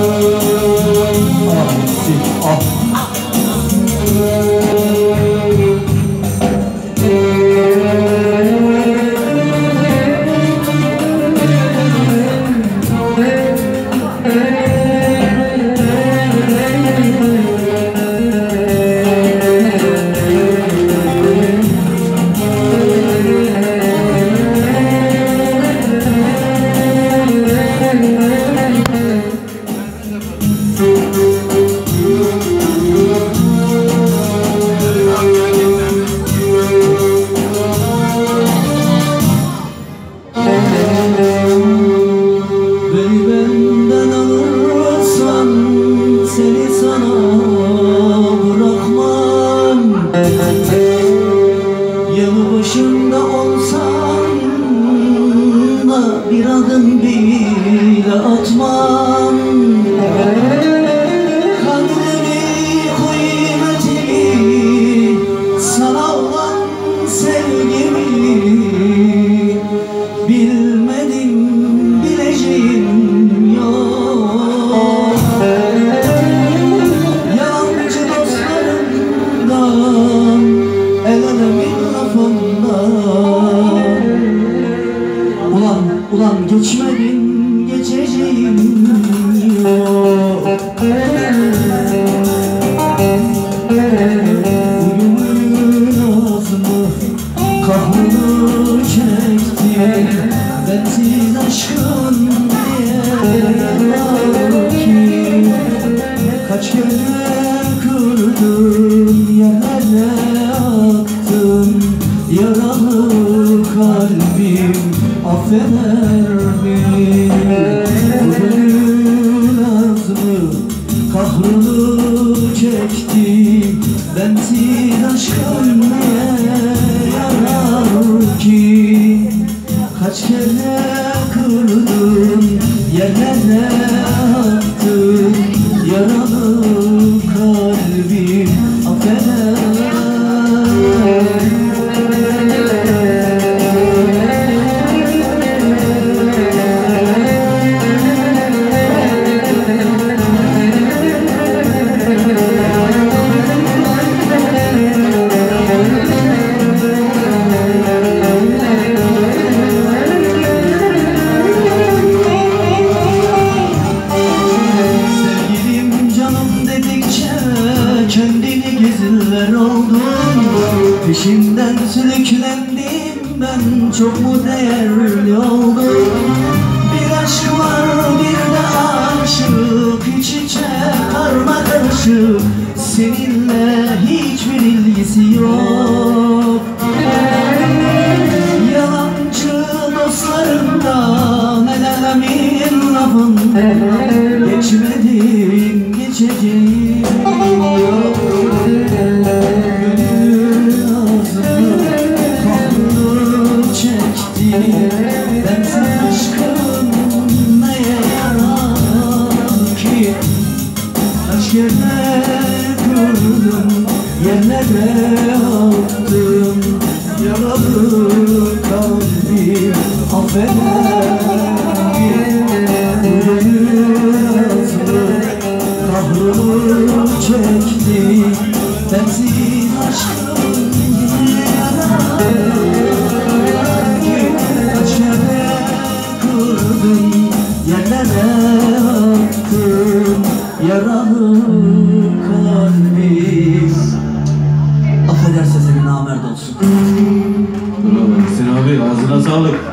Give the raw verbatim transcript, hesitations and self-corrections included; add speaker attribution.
Speaker 1: Başında olsan da bir adım bile atmam. Kadrini, kıymetimi, sana olan sevgimi bilmedim, bileceğim yok. Yalancı dostlarımdan, el alemin lafından, ulan ulan geçmedin, geçeceğim yok. Bugünün ağzımı, kahrını çekti, bensiz aşkın diye ki kaç kere kırdım, yerlere attım yaralı kalbim, affeder mi? Bugünün ağzımı, kahrını çekti, bensiz aşkın niye yarar ki? Kaç kere kırdım, yerlere attım yaralı kalbim, affeder. Kendini gizler oldun, peşinden sürüklendim, ben çok mu değerli oldum? Bir aşk var, bir de aşık, iç içe karma karışık, seninle hiçbir ilgisi yok. Yalancı dostlarımdan, el alemin lafından, geçmedim, geçeceğim yok. Gönül ağzımı, kahrını çekti, bensiz aşkım neye yarar ki? Kaç kere kırdım, yerlere attım yaralı kalbim, affeder mi? Gönül ağzımı, kahrını çekti, bensiz aşkım yarar ki? Kaç kere kırdım, yerlere attım yaralı kalbim, affederse senin namert olsun.
Speaker 2: Bravo Hüseyin abi, ağzına sağlık.